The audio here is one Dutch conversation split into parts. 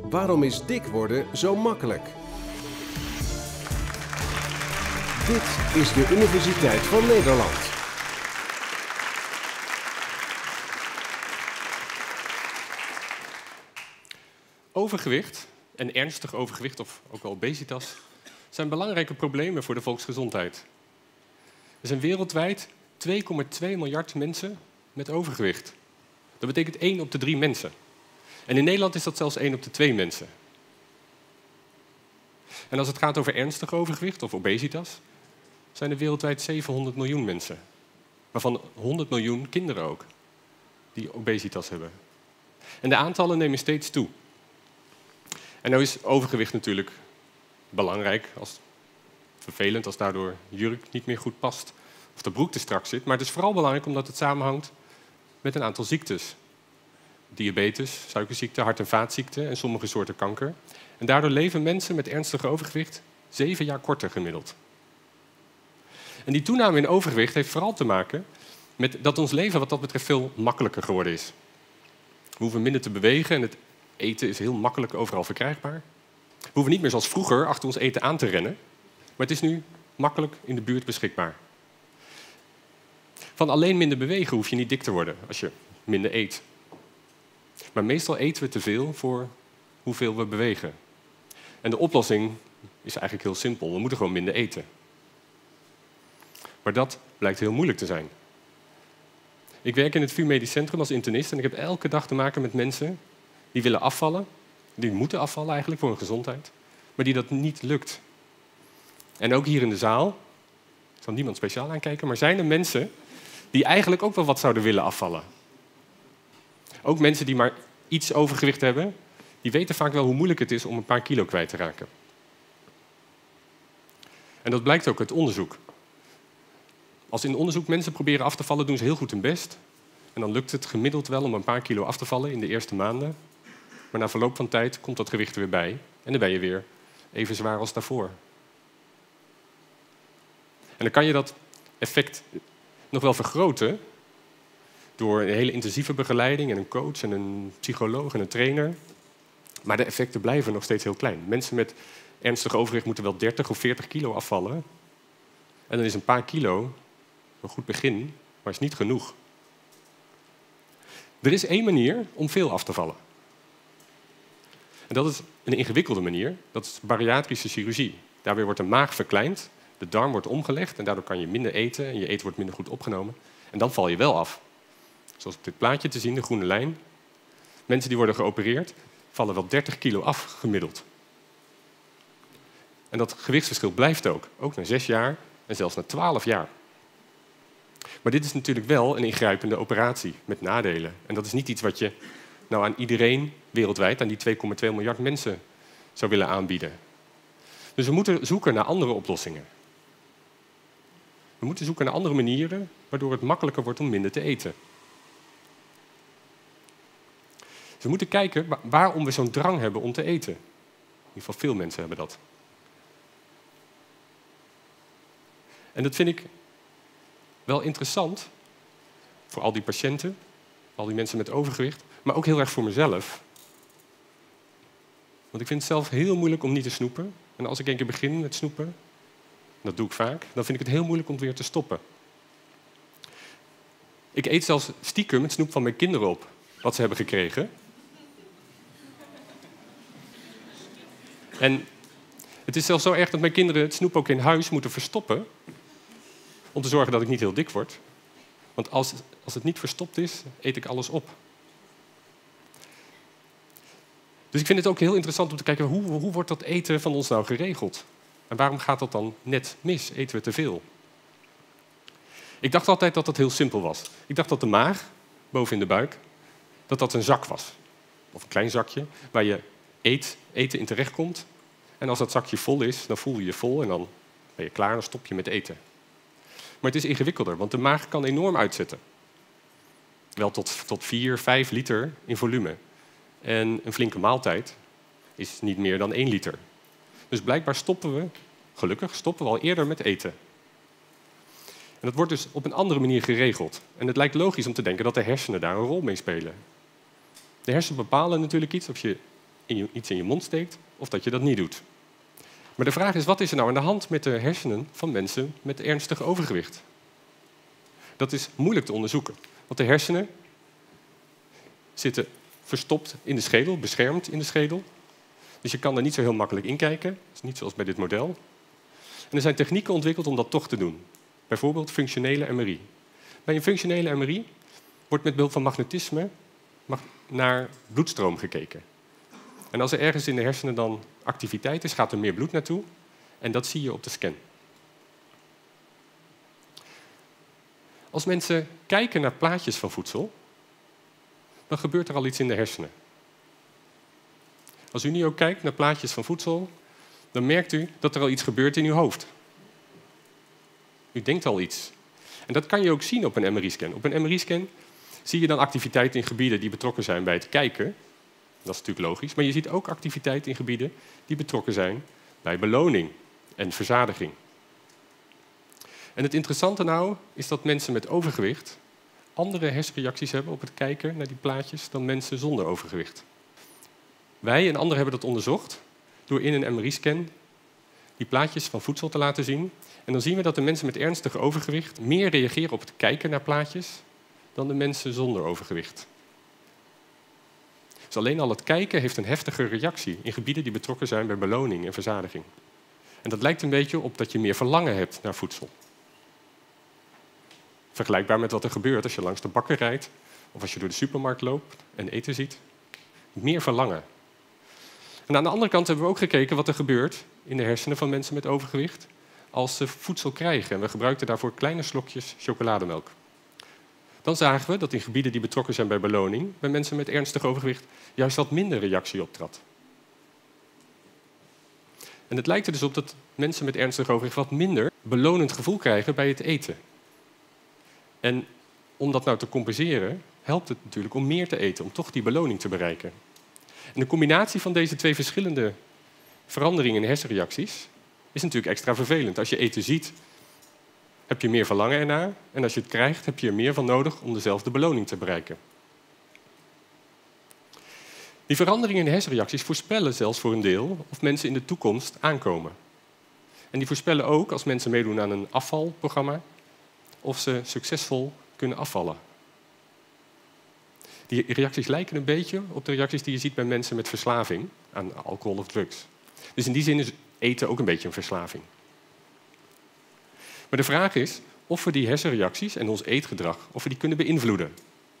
Waarom is dik worden zo makkelijk? Dit is de Universiteit van Nederland. Overgewicht en ernstig overgewicht, of ook wel obesitas, zijn belangrijke problemen voor de volksgezondheid. Er zijn wereldwijd 2,2 miljard mensen met overgewicht. Dat betekent 1 op de 3 mensen. En in Nederland is dat zelfs 1 op de 2 mensen. En als het gaat over ernstig overgewicht of obesitas, zijn er wereldwijd 700 miljoen mensen. Waarvan 100 miljoen kinderen ook, die obesitas hebben. En de aantallen nemen steeds toe. En nou is overgewicht natuurlijk belangrijk, vervelend als daardoor jurk niet meer goed past of de broek te strak zit. Maar het is vooral belangrijk omdat het samenhangt met een aantal ziektes. Diabetes, suikerziekte, hart- en vaatziekten en sommige soorten kanker. En daardoor leven mensen met ernstig overgewicht 7 jaar korter gemiddeld. En die toename in overgewicht heeft vooral te maken met dat ons leven wat dat betreft veel makkelijker geworden is. We hoeven minder te bewegen en het eten is heel makkelijk overal verkrijgbaar. We hoeven niet meer zoals vroeger achter ons eten aan te rennen, maar het is nu makkelijk in de buurt beschikbaar. Van alleen minder bewegen hoef je niet dik te worden als je minder eet. Maar meestal eten we te veel voor hoeveel we bewegen. En de oplossing is eigenlijk heel simpel. We moeten gewoon minder eten. Maar dat blijkt heel moeilijk te zijn. Ik werk in het VU Medisch Centrum als internist en ik heb elke dag te maken met mensen die willen afvallen. Die moeten afvallen eigenlijk voor hun gezondheid. Maar die dat niet lukt. En ook hier in de zaal, ik zal niemand speciaal aankijken, maar zijn er mensen die eigenlijk ook wel wat zouden willen afvallen. Ook mensen die maar iets overgewicht hebben, die weten vaak wel hoe moeilijk het is om een paar kilo kwijt te raken. En dat blijkt ook uit onderzoek. Als in onderzoek mensen proberen af te vallen, doen ze heel goed hun best. En dan lukt het gemiddeld wel om een paar kilo af te vallen in de eerste maanden. Maar na verloop van tijd komt dat gewicht er weer bij. En dan ben je weer even zwaar als daarvoor. En dan kan je dat effect nog wel vergroten door een hele intensieve begeleiding en een coach en een psycholoog en een trainer. Maar de effecten blijven nog steeds heel klein. Mensen met ernstig overgewicht moeten wel 30 of 40 kilo afvallen. En dan is een paar kilo een goed begin, maar is niet genoeg. Er is 1 manier om veel af te vallen. En dat is een ingewikkelde manier. Dat is bariatrische chirurgie. Daarbij wordt de maag verkleind, de darm wordt omgelegd en daardoor kan je minder eten en je eten wordt minder goed opgenomen. En dan val je wel af. Zoals op dit plaatje te zien, de groene lijn. Mensen die worden geopereerd vallen wel 30 kilo af gemiddeld. En dat gewichtsverschil blijft ook na 6 jaar en zelfs na 12 jaar. Maar dit is natuurlijk wel een ingrijpende operatie met nadelen. En dat is niet iets wat je nou aan iedereen wereldwijd, aan die 2,2 miljard mensen, zou willen aanbieden. Dus we moeten zoeken naar andere oplossingen. We moeten zoeken naar andere manieren waardoor het makkelijker wordt om minder te eten. Dus we moeten kijken waarom we zo'n drang hebben om te eten. In ieder geval veel mensen hebben dat. En dat vind ik wel interessant voor al die patiënten, al die mensen met overgewicht, maar ook heel erg voor mezelf. Want ik vind het zelf heel moeilijk om niet te snoepen. En als ik een keer begin met snoepen, dat doe ik vaak, dan vind ik het heel moeilijk om weer te stoppen. Ik eet zelfs stiekem het snoep van mijn kinderen op, wat ze hebben gekregen. En het is zelfs zo erg dat mijn kinderen het snoep ook in huis moeten verstoppen, om te zorgen dat ik niet heel dik word. Want als het niet verstopt is, eet ik alles op. Dus ik vind het ook heel interessant om te kijken, hoe wordt dat eten van ons nou geregeld? En waarom gaat dat dan net mis? Eten we te veel? Ik dacht altijd dat dat heel simpel was. Ik dacht dat de maag, boven in de buik, dat een zak was. Of een klein zakje, waar je eten in terechtkomt. En als dat zakje vol is, dan voel je je vol en dan ben je klaar en dan stop je met eten. Maar het is ingewikkelder, want de maag kan enorm uitzetten. Wel tot 4, 5 liter in volume. En een flinke maaltijd is niet meer dan 1 liter. Dus blijkbaar gelukkig stoppen we al eerder met eten. En dat wordt dus op een andere manier geregeld. En het lijkt logisch om te denken dat de hersenen daar een rol mee spelen. De hersenen bepalen natuurlijk iets of je iets in je mond steekt of dat je dat niet doet. Maar de vraag is, wat is er nou aan de hand met de hersenen van mensen met ernstig overgewicht? Dat is moeilijk te onderzoeken, want de hersenen zitten verstopt in de schedel, beschermd in de schedel. Dus je kan er niet zo heel makkelijk in kijken. Dat is niet zoals bij dit model. En er zijn technieken ontwikkeld om dat toch te doen. Bijvoorbeeld functionele MRI. Bij een functionele MRI wordt met behulp van magnetisme naar bloedstroom gekeken. En als er ergens in de hersenen dan activiteit is, gaat er meer bloed naartoe. En dat zie je op de scan. Als mensen kijken naar plaatjes van voedsel, dan gebeurt er al iets in de hersenen. Als u nu ook kijkt naar plaatjes van voedsel, dan merkt u dat er al iets gebeurt in uw hoofd. U denkt al iets. En dat kan je ook zien op een MRI-scan. Op een MRI-scan zie je dan activiteit in gebieden die betrokken zijn bij het kijken. Dat is natuurlijk logisch. Maar je ziet ook activiteit in gebieden die betrokken zijn bij beloning en verzadiging. En het interessante nou is dat mensen met overgewicht andere hersenreacties hebben op het kijken naar die plaatjes dan mensen zonder overgewicht. Wij en anderen hebben dat onderzocht door in een MRI-scan die plaatjes van voedsel te laten zien. En dan zien we dat de mensen met ernstig overgewicht meer reageren op het kijken naar plaatjes dan de mensen zonder overgewicht. Dus alleen al het kijken heeft een heftige reactie in gebieden die betrokken zijn bij beloning en verzadiging. En dat lijkt een beetje op dat je meer verlangen hebt naar voedsel. Vergelijkbaar met wat er gebeurt als je langs de bakker rijdt of als je door de supermarkt loopt en eten ziet. Meer verlangen. En aan de andere kant hebben we ook gekeken wat er gebeurt in de hersenen van mensen met overgewicht als ze voedsel krijgen. En we gebruikten daarvoor kleine slokjes chocolademelk. Dan zagen we dat in gebieden die betrokken zijn bij beloning, bij mensen met ernstig overgewicht, juist wat minder reactie optrad. En het lijkt er dus op dat mensen met ernstig overgewicht wat minder belonend gevoel krijgen bij het eten. En om dat nou te compenseren, helpt het natuurlijk om meer te eten, om toch die beloning te bereiken. En de combinatie van deze twee verschillende veranderingen in hersenreacties is natuurlijk extra vervelend. Als je eten ziet, heb je meer verlangen ernaar. En als je het krijgt, heb je er meer van nodig om dezelfde beloning te bereiken. Die veranderingen in de hersenreacties voorspellen zelfs voor een deel of mensen in de toekomst aankomen. En die voorspellen ook, als mensen meedoen aan een afvalprogramma, of ze succesvol kunnen afvallen. Die reacties lijken een beetje op de reacties die je ziet bij mensen met verslaving aan alcohol of drugs. Dus in die zin is eten ook een beetje een verslaving. Maar de vraag is of we die hersenreacties en ons eetgedrag of we die kunnen beïnvloeden.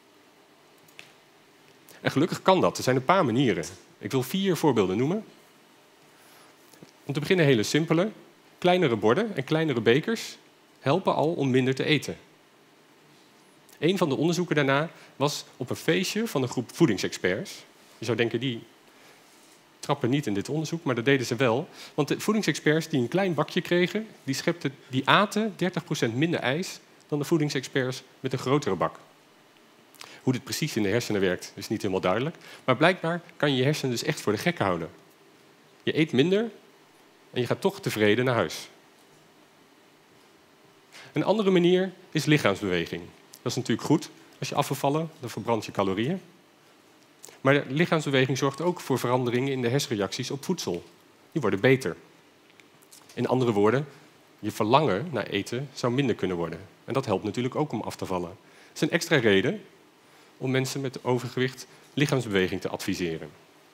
En gelukkig kan dat. Er zijn een paar manieren. Ik wil 4 voorbeelden noemen. Om te beginnen hele simpele. Kleinere borden en kleinere bekers helpen al om minder te eten. Een van de onderzoeken daarna was op een feestje van een groep voedingsexperts. Je zou denken, die trappen niet in dit onderzoek, maar dat deden ze wel. Want de voedingsexperts die een klein bakje kregen, die aten 30% minder ijs dan de voedingsexperts met een grotere bak. Hoe dit precies in de hersenen werkt, is niet helemaal duidelijk. Maar blijkbaar kan je je hersenen dus echt voor de gek houden. Je eet minder en je gaat toch tevreden naar huis. Een andere manier is lichaamsbeweging. Dat is natuurlijk goed. Als je af wil vallen, dan verbrand je calorieën. Maar de lichaamsbeweging zorgt ook voor veranderingen in de hersenreacties op voedsel. Die worden beter. In andere woorden, je verlangen naar eten zou minder kunnen worden. En dat helpt natuurlijk ook om af te vallen. Dat is een extra reden om mensen met overgewicht lichaamsbeweging te adviseren.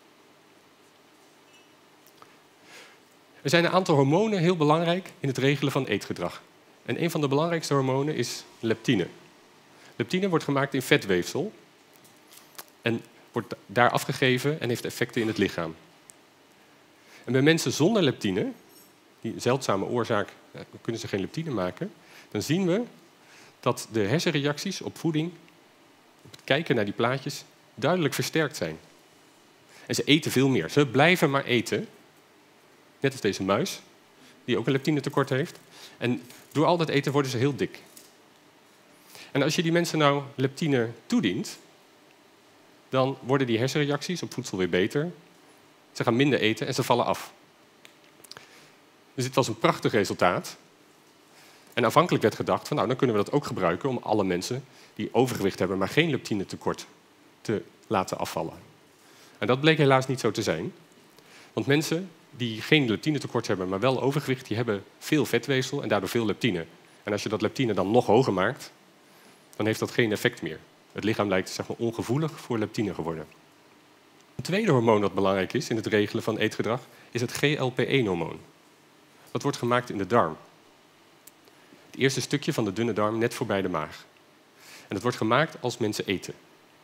Er zijn een aantal hormonen heel belangrijk in het regelen van eetgedrag. En een van de belangrijkste hormonen is leptine. Leptine wordt gemaakt in vetweefsel en wordt daar afgegeven en heeft effecten in het lichaam. En bij mensen zonder leptine, die een zeldzame oorzaak, kunnen ze geen leptine maken, dan zien we dat de hersenreacties op voeding, op het kijken naar die plaatjes, duidelijk versterkt zijn. En ze eten veel meer. Ze blijven maar eten, net als deze muis, die ook een leptinetekort heeft. En door al dat eten worden ze heel dik. En als je die mensen nou leptine toedient, dan worden die hersenreacties op voedsel weer beter. Ze gaan minder eten en ze vallen af. Dus dit was een prachtig resultaat. En aanvankelijk werd gedacht van, nou, dan kunnen we dat ook gebruiken om alle mensen die overgewicht hebben, maar geen leptinetekort te laten afvallen. En dat bleek helaas niet zo te zijn. Want mensen die geen leptinetekort hebben, maar wel overgewicht, die hebben veel vetweefsel en daardoor veel leptine. En als je dat leptine dan nog hoger maakt, dan heeft dat geen effect meer. Het lichaam lijkt zeg maar, ongevoelig voor leptine geworden. Een tweede hormoon dat belangrijk is in het regelen van eetgedrag is het GLP-1-hormoon. Dat wordt gemaakt in de darm. Het eerste stukje van de dunne darm net voorbij de maag. En dat wordt gemaakt als mensen eten.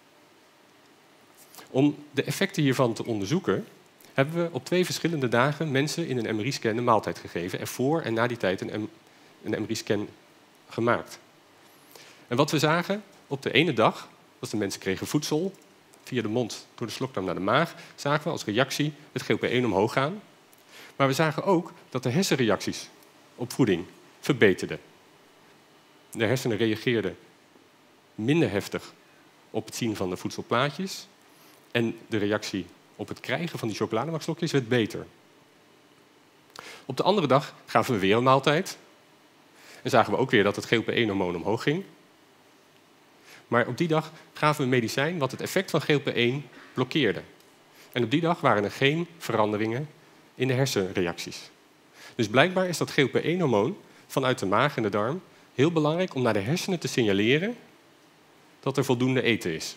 Om de effecten hiervan te onderzoeken, hebben we op 2 verschillende dagen mensen in een MRI-scan een maaltijd gegeven en voor en na die tijd een MRI-scan gemaakt. En wat we zagen op de ene dag, was de mensen kregen voedsel via de mond door de slokdarm naar de maag, zagen we als reactie het GLP-1 omhoog gaan. Maar we zagen ook dat de hersenreacties op voeding verbeterden. De hersenen reageerden minder heftig op het zien van de voedselplaatjes en de reactie op het krijgen van die chocolademelkslokjes werd beter. Op de andere dag gaven we weer een maaltijd en zagen we ook weer dat het GLP-1-hormoon omhoog ging. Maar op die dag gaven we een medicijn wat het effect van GLP-1 blokkeerde. En op die dag waren er geen veranderingen in de hersenreacties. Dus blijkbaar is dat GLP-1-hormoon vanuit de maag en de darm heel belangrijk om naar de hersenen te signaleren dat er voldoende eten is.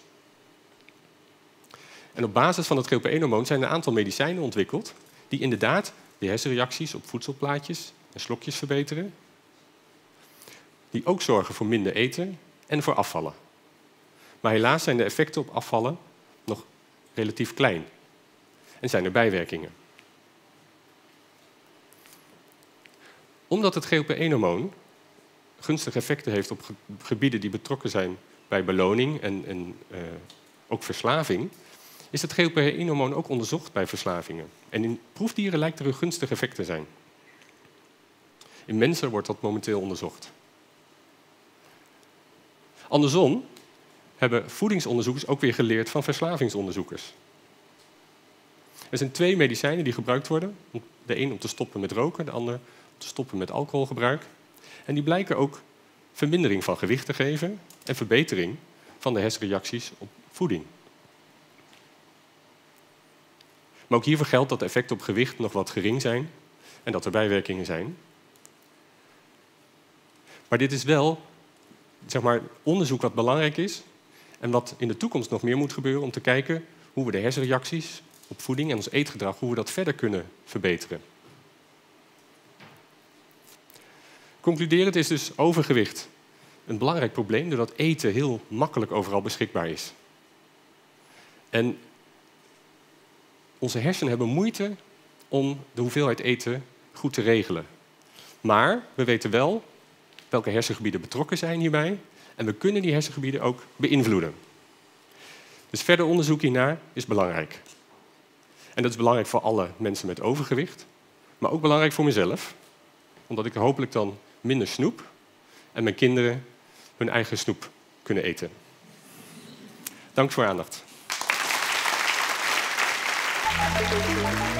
En op basis van het GLP-1-hormoon zijn een aantal medicijnen ontwikkeld die inderdaad de hersenreacties op voedselplaatjes en slokjes verbeteren. Die ook zorgen voor minder eten en voor afvallen. Maar helaas zijn de effecten op afvallen nog relatief klein. En zijn er bijwerkingen. Omdat het GLP-1-hormoon gunstige effecten heeft op gebieden die betrokken zijn bij beloning en ook verslaving, is het GLP-1-hormoon ook onderzocht bij verslavingen. En in proefdieren lijkt er een gunstig effect te zijn. In mensen wordt dat momenteel onderzocht. Andersom hebben voedingsonderzoekers ook weer geleerd van verslavingsonderzoekers. Er zijn 2 medicijnen die gebruikt worden. De een om te stoppen met roken, de ander om te stoppen met alcoholgebruik. En die blijken ook vermindering van gewicht te geven en verbetering van de hersenreacties op voeding. Maar ook hiervoor geldt dat de effecten op gewicht nog wat gering zijn en dat er bijwerkingen zijn. Maar dit is wel zeg maar, onderzoek wat belangrijk is en wat in de toekomst nog meer moet gebeuren om te kijken hoe we de hersenreacties op voeding en ons eetgedrag, hoe we dat verder kunnen verbeteren. Concluderend is dus overgewicht een belangrijk probleem doordat eten heel makkelijk overal beschikbaar is. En onze hersenen hebben moeite om de hoeveelheid eten goed te regelen. Maar we weten wel welke hersengebieden betrokken zijn hierbij en we kunnen die hersengebieden ook beïnvloeden. Dus verder onderzoek hiernaar is belangrijk. En dat is belangrijk voor alle mensen met overgewicht, maar ook belangrijk voor mezelf, omdat ik hopelijk dan minder snoep en mijn kinderen hun eigen snoep kunnen eten. Dank voor uw aandacht.